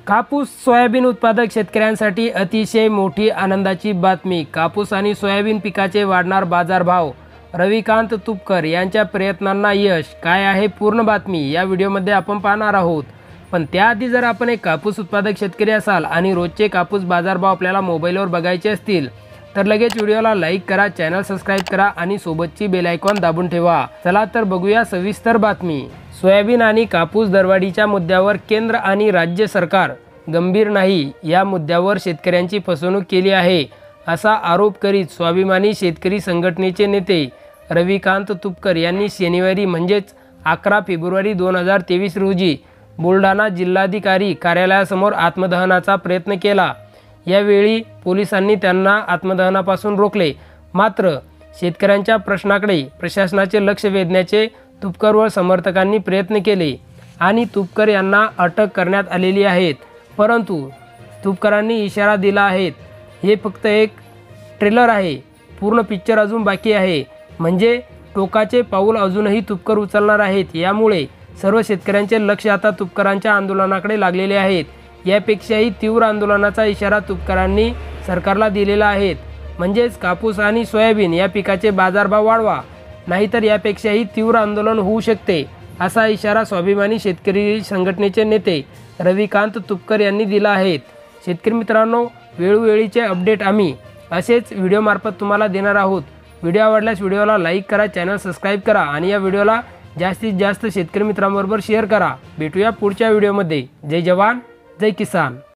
कापूस सोयाबीन उत्पादक शेतकऱ्यांसाठी अतिशय मोठी आनंदाची बातमी। कापूस आणि सोयाबीन पिकाचे वाढणार बाजारभाव, रविकांत तुपकर यांच्या प्रयत्नांना यश। काय आहे पूर्ण बातमी या व्हिडिओमध्ये आपण पाहणार आहोत। पण त्याआधी जर आपण एक कापूस उत्पादक शेतकरी असाल आणि रोजचे कापूस बाजारभाव आपल्याला मोबाईलवर बघायचे असतील तर लगेच व्हिडिओला लाईक करा, चॅनल सबस्क्राइब करा आणि सोबतची बेल आयकॉन दाबून ठेवा। चला तर बघूया सविस्तर बातमी। सोयाबीन आणि कापूस दरवाढीच्या मुद्द्यावर केंद्र आणि राज्य सरकार गंभीर नाही, या मुद्द्यावर शेतकऱ्यांची फसवणूक केली आहे असा आरोप करीत स्वाभिमानी शेतकरी संघटनेचे नेते रविकांत तुपकर यांनी शनिवारी म्हणजेच 11 फेब्रुवारी 2023 रोजी बुलढाणा जिल्हाधिकारी कार्यालयासमोर आत्मदहनाचा प्रयत्न केला। यावेळी पोलिसांनी त्यांना आत्मदहनापासून रोखले, मात्र शेतकऱ्यांच्या प्रश्नाकडे प्रशासनाचे लक्ष वेधण्याचे तुपकर व समर्थकांनी प्रयत्न केले आणि तुपकर यांना अटक करण्यात आलेली आहे। परंतु तुपकरांनी इशारा दिला आहे, हे फक्त एक ट्रेलर आहे, पूर्ण पिक्चर अजून बाकी आहे। म्हणजे टोकाचे पाऊल अजूनही तुपकर उचलणार आहेत। यामुळे सर्व शेतकऱ्यांचे लक्ष आता तुपकरांच्या आंदोलनाकडे लागलेले आहेत। यापेक्षाही तीव्र आंदोलनाचा इशारा तुपकरांनी सरकारला दिलेला आहे। म्हणजेच कापूस आणि सोयाबीन या पिकाचे बाजारभाव वाढवा, नाहीतर यापेक्षाही तीव्र आंदोलन होऊ शकते, असा इशारा स्वाभिमानी शेतकरी संघटनेचे नेते रविकांत तुपकर यांनी दिला आहे। शेतकरी मित्रांनो, वेळोवेळीचे अपडेट आम्ही असेच व्हिडिओमार्फत तुम्हाला देणार आहोत। व्हिडिओ आवडल्यास व्हिडिओला लाईक करा, चॅनल सबस्क्राइब करा आणि या व्हिडिओला जास्तीत जास्त शेतकरी मित्रांबरोबर शेअर करा। भेटूया पुढच्या व्हिडिओमध्ये। जय जवान, जय किसान।